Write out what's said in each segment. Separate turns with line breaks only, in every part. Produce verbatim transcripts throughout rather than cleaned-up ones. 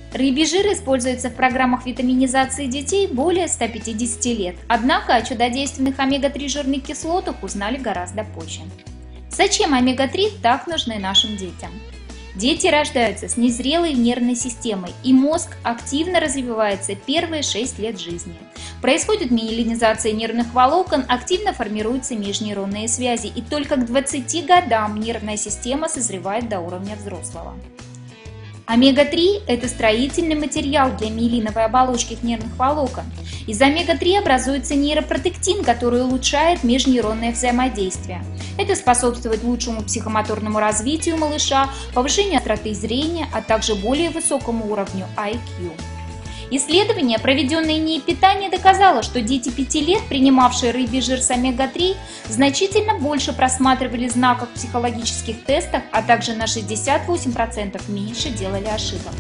Рыбий жир используется в программах витаминизации детей более ста пятидесяти лет, однако о чудодейственных омега три жирных кислотах узнали гораздо позже. Зачем омега три так нужны нашим детям? Дети рождаются с незрелой нервной системой, и мозг активно развивается первые шесть лет жизни. Происходит миелинизация нервных волокон, активно формируются межнейронные связи, и только к двадцати годам нервная система созревает до уровня взрослого. омега три – это строительный материал для миелиновой оболочки нервных волокон. Из омега три образуется нейропротектин, который улучшает межнейронное взаимодействие. Это способствует лучшему психомоторному развитию малыша, повышению остроты зрения, а также более высокому уровню ай кью. Исследование, проведенное НИИ питания, доказало, что дети пяти лет, принимавшие рыбий жир с омега три, значительно больше просматривали знаков в психологических тестах, а также на шестьдесят восемь процентов меньше делали ошибок.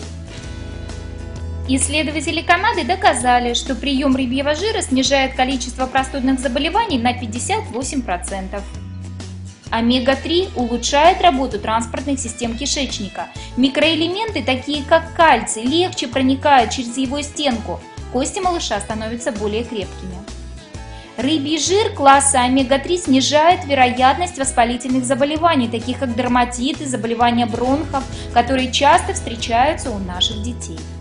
Исследователи Канады доказали, что прием рыбьего жира снижает количество простудных заболеваний на пятьдесят восемь процентов. омега три улучшает работу транспортных систем кишечника. Микроэлементы, такие как кальций, легче проникают через его стенку. Кости малыша становятся более крепкими. Рыбий жир класса омега три снижает вероятность воспалительных заболеваний, таких как дерматит и заболевания бронхов, которые часто встречаются у наших детей.